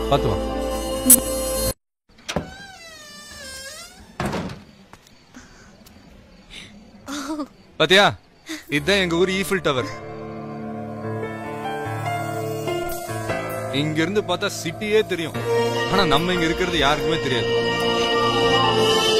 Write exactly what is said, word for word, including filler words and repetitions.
பாத்து வா. பாத்தியா, இதுதான் எங்க ஊர் ஈஃபில் டவர். இங்க இருந்து பார்த்தா சிட்டியே தெரியும், ஆனா நம்ம இங்க இருக்கிறது யாருக்குமே தெரியாது.